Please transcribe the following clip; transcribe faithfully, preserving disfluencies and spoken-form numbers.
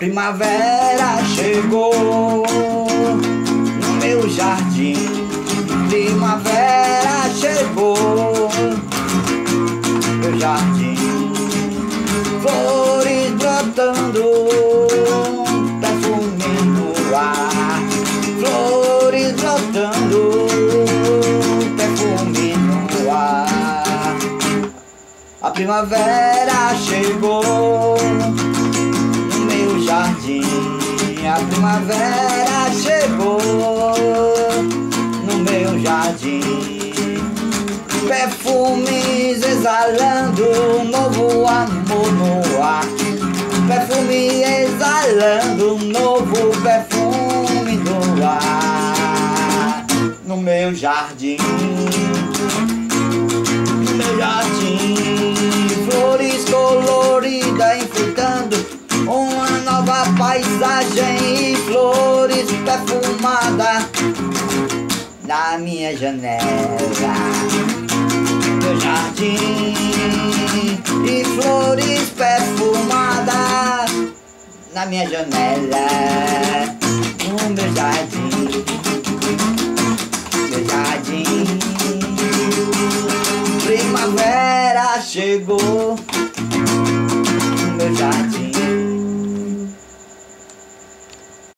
Primavera chegou no meu jardim. Primavera chegou no meu jardim. Flores brotando, perfume no ar. Flores brotando, perfume no ar. A primavera chegou no meu jardim. A primavera chegou no meu jardim. Perfumes exalando, novo amor no ar. Perfume exalando, novo perfume no ar. No meu jardim, no meu jardim, flores coloridas enfeitando uma nova paisagem, e flores perfumadas na minha janela. Meu jardim e flores perfumadas na minha janela. No meu jardim, meu jardim. Primavera chegou